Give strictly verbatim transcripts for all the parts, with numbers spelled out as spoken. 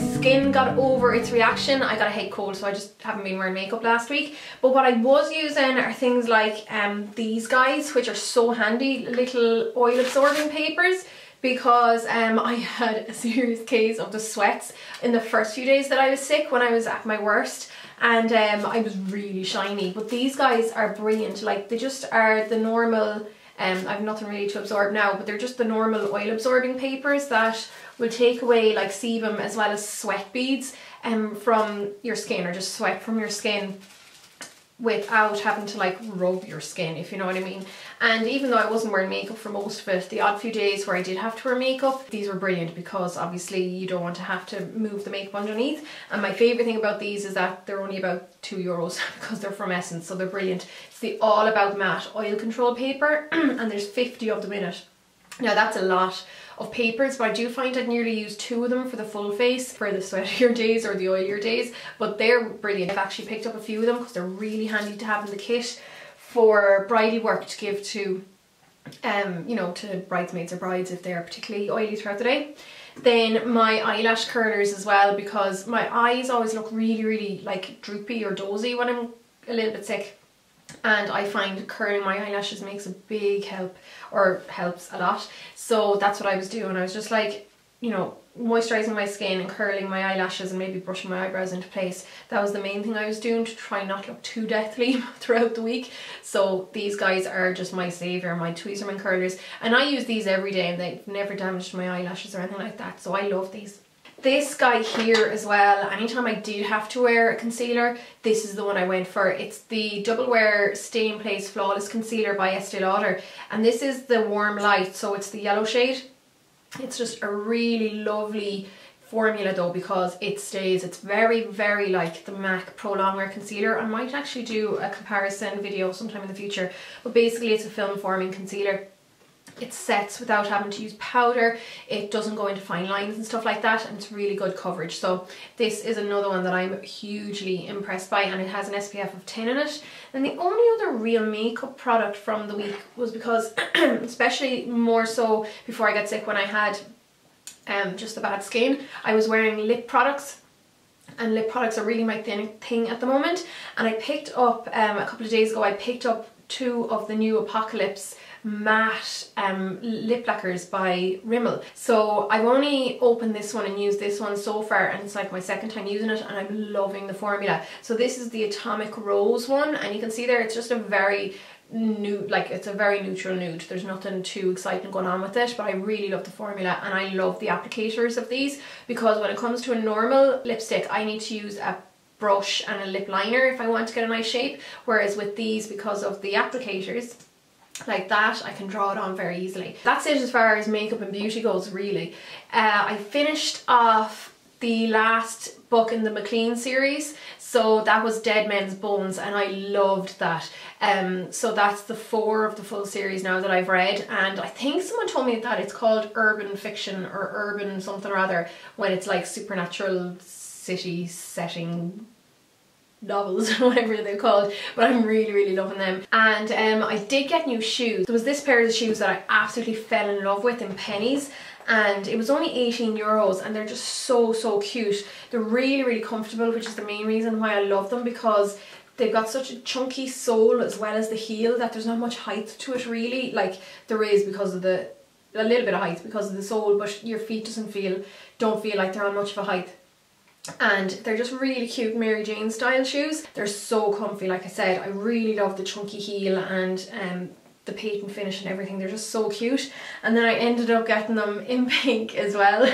skin got over its reaction. I got a head cold, so I just haven't been wearing makeup last week. But what I was using are things like um, these guys, which are so handy, little oil absorbing papers, because um, I had a serious case of the sweats in the first few days that I was sick when I was at my worst, and um, I was really shiny. But these guys are brilliant. Like, they just are the normal, um, I have nothing really to absorb now, but they're just the normal oil absorbing papers that will take away like sebum as well as sweat beads um, from your skin, or just sweat from your skin, without having to like rub your skin, if you know what I mean. And even though I wasn't wearing makeup for most of it, the odd few days where I did have to wear makeup, these were brilliant, because obviously you don't want to have to move the makeup underneath. And my favourite thing about these is that they're only about two euros because they're from Essence, so they're brilliant. It's the All About Matte oil control paper and there's fifty of them in it. Now that's a lot of papers, but I do find I'd nearly use two of them for the full face for the sweatier days or the oilier days, but they're brilliant. I've actually picked up a few of them because they're really handy to have in the kit for bridal work to give to, um, you know, to bridesmaids or brides if they're particularly oily throughout the day. Then my eyelash curlers as well, because my eyes always look really, really like droopy or dozy when I'm a little bit sick. And I find curling my eyelashes makes a big help, or helps a lot. So that's what I was doing. I was just like, you know, moisturising my skin and curling my eyelashes and maybe brushing my eyebrows into place. That was the main thing I was doing to try not look too deathly throughout the week. So these guys are just my saviour, my Tweezerman curlers. And I use these every day and they've never damaged my eyelashes or anything like that. So I love these. This guy here as well, anytime I did have to wear a concealer, this is the one I went for. It's the Double Wear Stay in Place Flawless Concealer by Estee Lauder. And this is the Warm Light, so it's the yellow shade. It's just a really lovely formula though, because it stays. It's very, very like the MAC Pro Longwear Concealer. I might actually do a comparison video sometime in the future. But basically it's a film forming concealer. It sets without having to use powder, it doesn't go into fine lines and stuff like that, and it's really good coverage. So this is another one that I'm hugely impressed by, and it has an S P F of ten in it. And the only other real makeup product from the week was because, especially more so before I got sick when I had um, just the bad skin, I was wearing lip products. And lip products are really my thin thing at the moment. And I picked up, um, a couple of days ago, I picked up two of the new Apocalypse matte um, lip lacquers by Rimmel. So I've only opened this one and used this one so far, and it's like my second time using it, and I'm loving the formula. So this is the Atomic Rose one, and you can see there it's just a very nude, like it's a very neutral nude. There's nothing too exciting going on with it, but I really love the formula, and I love the applicators of these, because when it comes to a normal lipstick I need to use a brush and a lip liner if I want to get a nice shape, whereas with these, because of the applicators like that, I can draw it on very easily. That's it as far as makeup and beauty goes, really. Uh, I finished off the last book in the McLean series, so that was Dead Men's Bones, and I loved that. Um, so that's the four of the full series now that I've read, and I think someone told me that it's called urban fiction or urban something or other when it's like supernatural city setting novels or whatever they're called, but I'm really really loving them. And um, I did get new shoes. There was this pair of shoes that I absolutely fell in love with in Pennies, and it was only eighteen euros, and they're just so so cute. They're really really comfortable, which is the main reason why I love them, because they've got such a chunky sole as well as the heel that there's not much height to it really. Like there is because of the, a little bit of height because of the sole, but your feet doesn't feel, don't feel like they're on much of a height. And they're just really cute Mary Jane style shoes. They're so comfy, like I said. I really love the chunky heel and um, the patent finish and everything. They're just so cute. And then I ended up getting them in pink as well.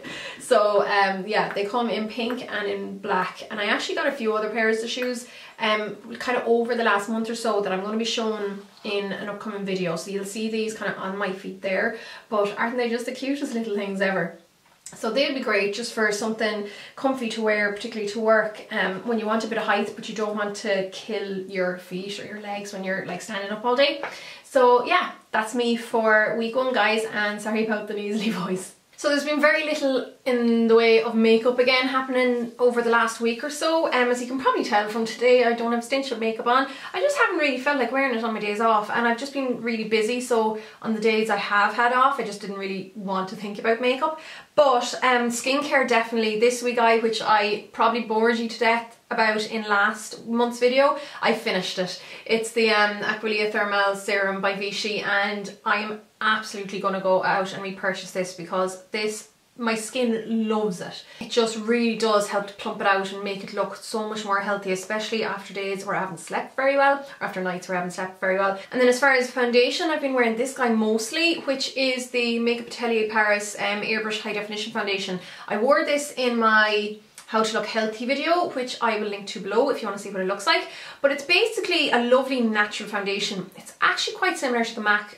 So um, yeah, they come in pink and in black. And I actually got a few other pairs of shoes um, kind of over the last month or so that I'm going to be showing in an upcoming video. So you'll see these kind of on my feet there. But aren't they just the cutest little things ever? So they'd be great just for something comfy to wear, particularly to work, um, when you want a bit of height but you don't want to kill your feet or your legs when you're like standing up all day. So yeah, that's me for week one guys, and sorry about the nasally voice. So there's been very little in the way of makeup again happening over the last week or so. Um, as you can probably tell from today, I don't have a stench of makeup on. I just haven't really felt like wearing it on my days off, and I've just been really busy, so on the days I have had off, I just didn't really want to think about makeup. But um, skincare definitely this week, I which I probably bored you to death about in last month's video, I finished it. It's the um, Aquilia Thermal Serum by Vichy, and I am absolutely going to go out and repurchase this because this, my skin loves it. It just really does help to plump it out and make it look so much more healthy, especially after days where I haven't slept very well, or after nights where I haven't slept very well. And then as far as foundation, I've been wearing this guy mostly, which is the Makeup Atelier Paris um, Airbrush High Definition Foundation. I wore this in my How to Look Healthy video, which I will link to below if you want to see what it looks like. But it's basically a lovely natural foundation. It's actually quite similar to the MAC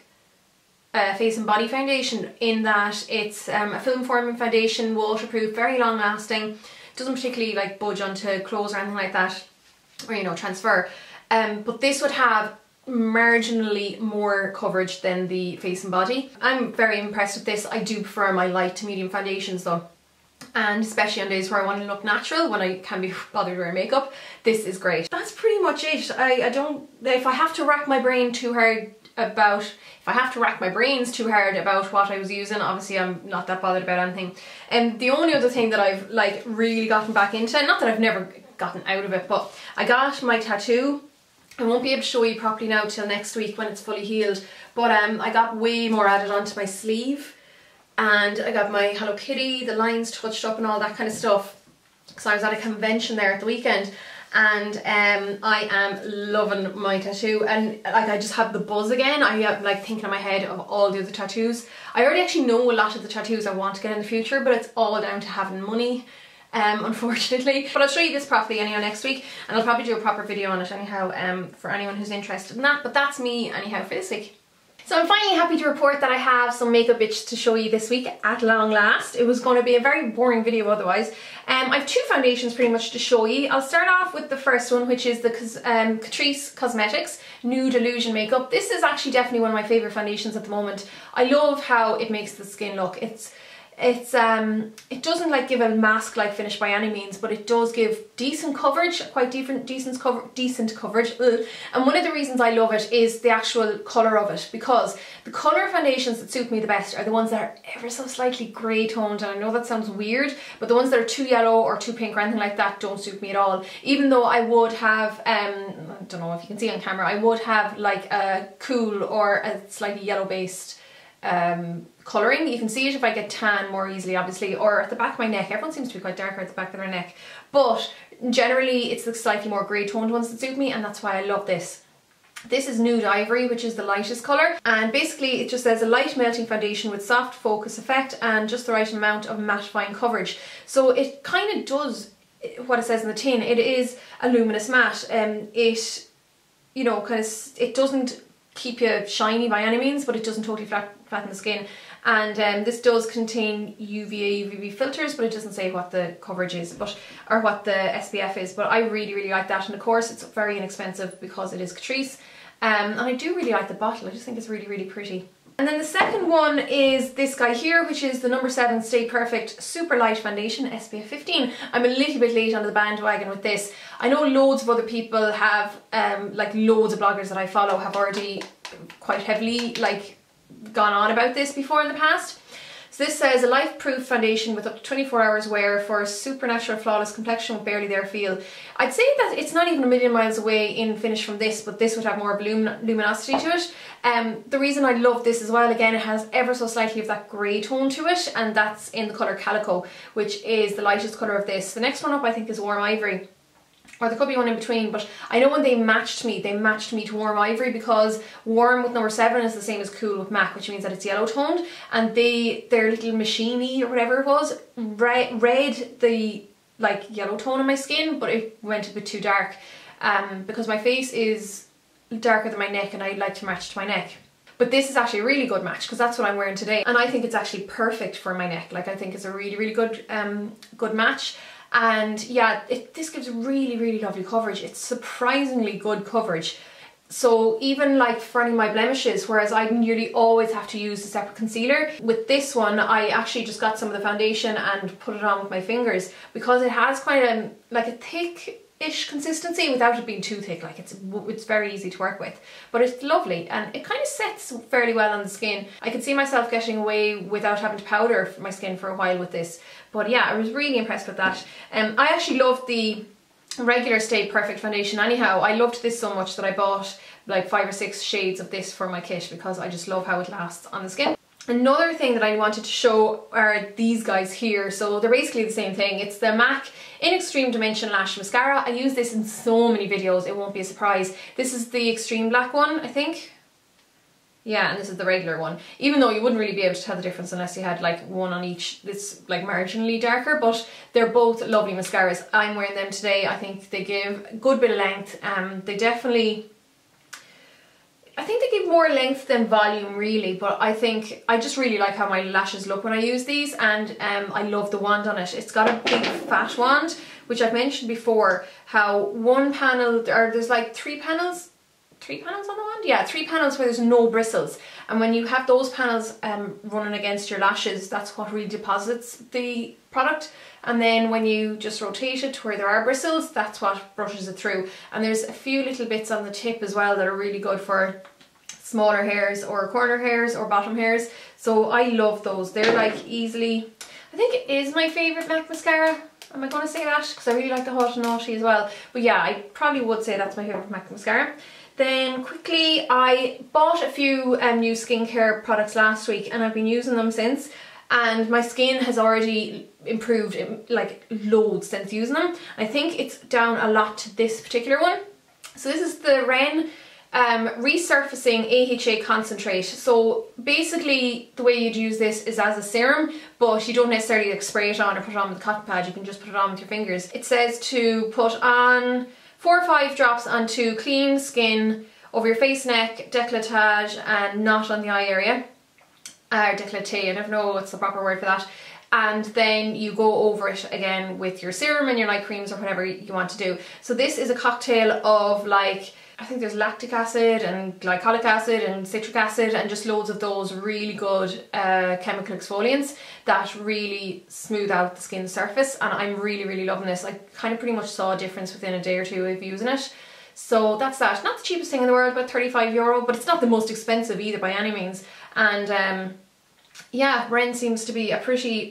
Uh, face and body foundation in that it's um, a film forming foundation, waterproof, very long lasting, doesn't particularly like budge onto clothes or anything like that, or you know, transfer. Um, but this would have marginally more coverage than the face and body. I'm very impressed with this. I do prefer my light to medium foundations though, and especially on days where I want to look natural when I can't be bothered wearing makeup, this is great. That's pretty much it. I, I don't, if I have to rack my brain too hard about, if I have to rack my brains too hard about what I was using, obviously I'm not that bothered about anything. And the only other thing that I've like really gotten back into, not that I've never gotten out of it, but I got my tattoo. I won't be able to show you properly now till next week when it's fully healed, but um, I got way more added onto my sleeve, and I got my Hello Kitty, the lines touched up and all that kind of stuff. So I was at a convention there at the weekend, and um, I am loving my tattoo, and like I just have the buzz again. I am like thinking in my head of all the other tattoos. I already actually know a lot of the tattoos I want to get in the future, but it's all down to having money, um, unfortunately. But I'll show you this properly anyhow next week, and I'll probably do a proper video on it anyhow um, for anyone who's interested in that. But that's me anyhow for this week. So I'm finally happy to report that I have some makeup bits to show you this week at long last. It was going to be a very boring video otherwise. Um, I have two foundations pretty much to show you. I'll start off with the first one, which is the um, Catrice Cosmetics Nude Illusion Makeup. This is actually definitely one of my favourite foundations at the moment. I love how it makes the skin look. It's It's um, it doesn't like give a mask-like finish by any means, but it does give decent coverage, quite different, decent cover, decent coverage. Ugh. And one of the reasons I love it is the actual colour of it, because the colour foundations that suit me the best are the ones that are ever so slightly grey toned, and I know that sounds weird, but the ones that are too yellow or too pink or anything like that don't suit me at all. Even though I would have, um, I don't know if you can see on camera, I would have like a cool or a slightly yellow based um colouring. You can see it if I get tan more easily, obviously, or at the back of my neck. Everyone seems to be quite darker at the back of their neck, but generally it's the slightly more grey toned ones that suit me, and that's why I love this. This is Nude Ivory, which is the lightest colour, and basically it just says a light melting foundation with soft focus effect and just the right amount of mattifying coverage. So it kind of does what it says in the tin. It is a luminous matte. Um, it, you know, kind of, it doesn't keep you shiny by any means, but it doesn't totally flat, flatten the skin. And um, this does contain U V A, U V B filters, but it doesn't say what the coverage is, but or what the S P F is. But I really, really like that, and of course it's very inexpensive because it is Catrice. Um, and I do really like the bottle. I just think it's really, really pretty. And then the second one is this guy here, which is the number seven Stay Perfect Super Light Foundation, S P F fifteen. I'm a little bit late onto the bandwagon with this. I know loads of other people have, um, like loads of bloggers that I follow have already quite heavily like gone on about this before in the past. So this says a life-proof foundation with up to twenty-four hours wear for a supernatural flawless complexion with barely there feel. I'd say that it's not even a million miles away in finish from this, but this would have more lumin luminosity to it. Um, the reason I love this as well, again, it has ever so slightly of that grey tone to it, and that's in the colour Calico, which is the lightest colour of this. The next one up I think is Warm Ivory, or there could be one in between, but I know when they matched me, they matched me to Warm Ivory, because Warm with number seven is the same as Cool with MAC, which means that it's yellow toned, and they, their little machine-y or whatever it was, read, read the like yellow tone on my skin, but it went a bit too dark, um, because my face is darker than my neck and I like to match to my neck. But this is actually a really good match, because that's what I'm wearing today, and I think it's actually perfect for my neck. Like, I think it's a really, really good, um, good match. And yeah, it, this gives really, really lovely coverage. It's surprisingly good coverage. So even like for any of my blemishes, whereas I nearly always have to use a separate concealer, with this one I actually just got some of the foundation and put it on with my fingers, because it has quite a like a thick-ish consistency without it being too thick. Like it's it's very easy to work with, but it's lovely and it kind of sets fairly well on the skin. I can see myself getting away without having to powder my skin for a while with this. But yeah, I was really impressed with that. Um, I actually loved the regular Stay Perfect foundation anyhow. I loved this so much that I bought like five or six shades of this for my kit, because I just love how it lasts on the skin. Another thing that I wanted to show are these guys here. So they're basically the same thing. It's the MAC in Extreme Dimension Lash Mascara. I use this in so many videos, it won't be a surprise. This is the Extreme Black one, I think. Yeah, and this is the regular one. Even though you wouldn't really be able to tell the difference unless you had like one on each that's like marginally darker, but they're both lovely mascaras. I'm wearing them today. I think they give a good bit of length. Um, they definitely, I think they give more length than volume really, but I think, I just really like how my lashes look when I use these, and um, I love the wand on it. It's got a big fat wand, which I've mentioned before, how one panel, or there's like three panels, three panels on the wand? Yeah, three panels where there's no bristles. And when you have those panels um, running against your lashes, that's what really deposits the product. And then when you just rotate it to where there are bristles, that's what brushes it through. And there's a few little bits on the tip as well that are really good for smaller hairs or corner hairs or bottom hairs. So I love those. They're like easily, I think it is my favourite MAC mascara. Am I going to say that? Because I really like the Hot and Naughty as well. But yeah, I probably would say that's my favourite MAC mascara. Then quickly, I bought a few um, new skincare products last week and I've been using them since, and my skin has already improved like loads since using them. I think it's down a lot to this particular one. So this is the Ren um, Resurfacing A H A Concentrate. So basically the way you'd use this is as a serum, but you don't necessarily like, spray it on or put it on with a cotton pad. You can just put it on with your fingers. It says to put on four or five drops onto clean skin over your face, neck, décolletage, and not on the eye area. Or décolleté, I never know what's the proper word for that. And then you go over it again with your serum and your night creams or whatever you want to do. So this is a cocktail of like, I think there's lactic acid and glycolic acid and citric acid and just loads of those really good uh, chemical exfoliants that really smooth out the skin surface, and I'm really really loving this. I kind of pretty much saw a difference within a day or two of using it. So that's that. Not the cheapest thing in the world, about thirty-five euro, but it's not the most expensive either by any means. And um, yeah, Ren seems to be a pretty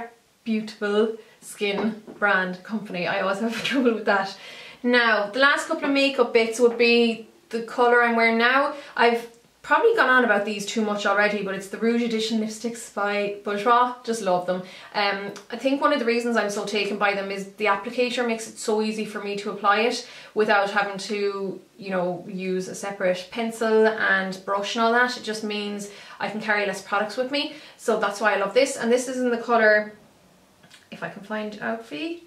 reputable skin brand company. I always have trouble with that. Now, the last couple of makeup bits would be the colour I'm wearing now. I've probably gone on about these too much already, but it's the Rouge Edition lipsticks by Bourjois. Just love them. Um, I think one of the reasons I'm so taken by them is the applicator makes it so easy for me to apply it without having to, you know, use a separate pencil and brush and all that. It just means I can carry less products with me. So that's why I love this. And this is in the colour, if I can find it out for you,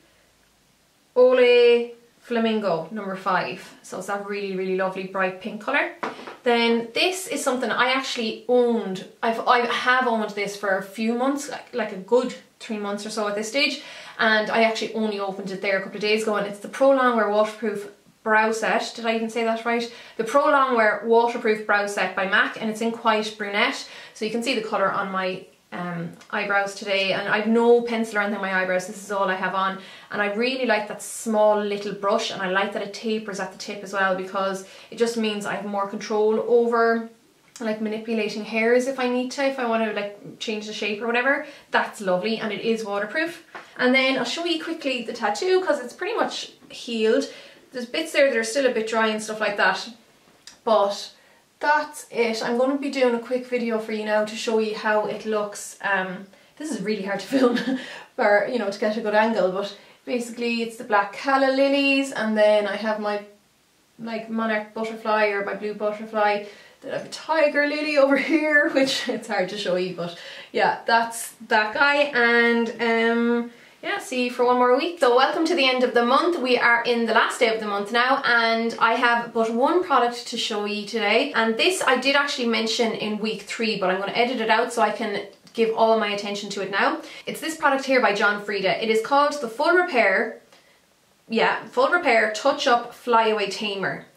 Ole Flamingo number five. So it's that really really lovely bright pink colour. Then this is something I actually owned. I've I have owned this for a few months, like, like a good three months or so at this stage, and I actually only opened it there a couple of days ago, and it's the Pro Longwear Waterproof Brow Set. Did I even say that right? The Pro Longwear Waterproof Brow Set by MAC, and it's in quite brunette, so you can see the colour on my um, eyebrows today, and I've no pencil or anything on my eyebrows. This is all I have on, and I really like that small little brush, and I like that it tapers at the tip as well, because it just means I have more control over like manipulating hairs if I need to, if I want to like change the shape or whatever. That's lovely, and it is waterproof. And then I'll show you quickly the tattoo because it's pretty much healed. There's bits there that are still a bit dry and stuff like that, but that's it. I'm going to be doing a quick video for you now to show you how it looks. Um, this is really hard to film for, you know, to get a good angle, but basically it's the black calla lilies, and then I have my like monarch butterfly or my blue butterfly. Then I have a tiger lily over here, which it's hard to show you, but yeah, that's that guy. And um, yeah, see you for one more week. So welcome to the end of the month. We are in the last day of the month now, and I have but one product to show you today. And this I did actually mention in week three, but I'm going to edit it out so I can give all my attention to it now. It's this product here by John Frieda. It is called the Full Repair, yeah, Full Repair Touch Up Flyaway Tamer.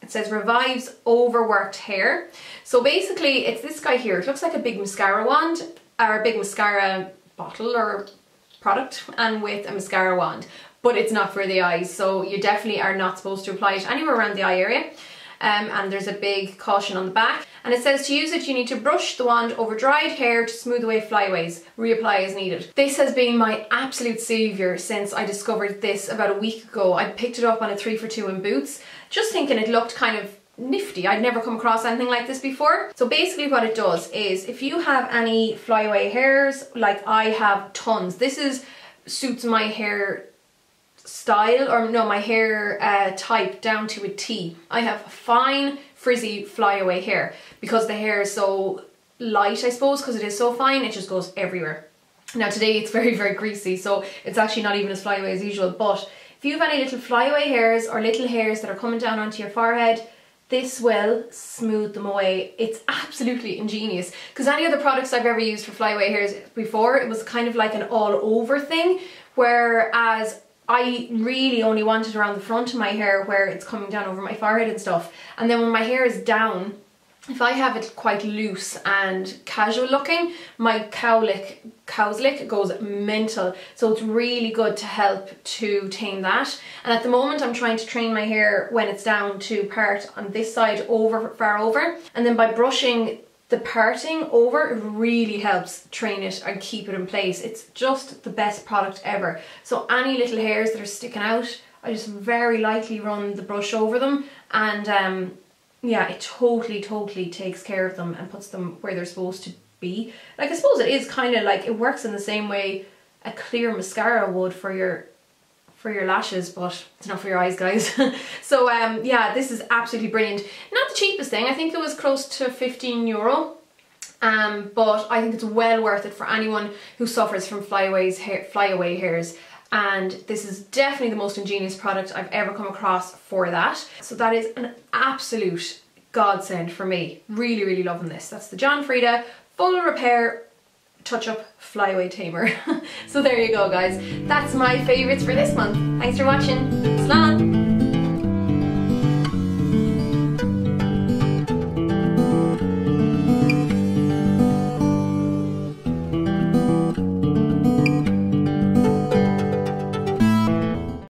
It says revives overworked hair. So basically it's this guy here. It looks like a big mascara wand, or a big mascara bottle or product, and with a mascara wand, but it's not for the eyes, so you definitely are not supposed to apply it anywhere around the eye area. Um, and there's a big caution on the back, and it says to use it you need to brush the wand over dried hair to smooth away flyaways. Reapply as needed. This has been my absolute saviour since I discovered this about a week ago. I picked it up on a three for two in Boots, just thinking it looked kind of nifty. I'd never come across anything like this before. So basically what it does is, if you have any flyaway hairs, like I have tons, this is suits my hair style, or no, my hair uh, type down to a T. I have fine frizzy flyaway hair because the hair is so light, I suppose, because it is so fine, it just goes everywhere. Now today it's very very greasy, so it's actually not even as flyaway as usual, but if you have any little flyaway hairs or little hairs that are coming down onto your forehead, this will smooth them away. It's absolutely ingenious, because any other products I've ever used for flyaway hairs before, it was kind of like an all over thing, whereas I really only want it around the front of my hair where it's coming down over my forehead and stuff. And then when my hair is down, if I have it quite loose and casual looking, my cowlick, cow's lick goes mental. So it's really good to help to tame that. And at the moment I'm trying to train my hair when it's down to part on this side over, far over. And then by brushing the parting over, it really helps train it and keep it in place. It's just the best product ever. So any little hairs that are sticking out, I just very lightly run the brush over them, and um, yeah, it totally, totally takes care of them and puts them where they're supposed to be. Like, I suppose it is kind of like, it works in the same way a clear mascara would for your for your lashes, but it's not for your eyes, guys. So um, yeah, this is absolutely brilliant. Not the cheapest thing, I think it was close to fifteen euro. Um, but I think it's well worth it for anyone who suffers from flyaways, hair, flyaway hairs. And this is definitely the most ingenious product I've ever come across for that. So that is an absolute godsend for me. Really, really loving this. That's the John Frieda Full Repair Touch-Up Flyaway Tamer. So there you go, guys. That's my favourites for this month. Thanks for watching. Slán!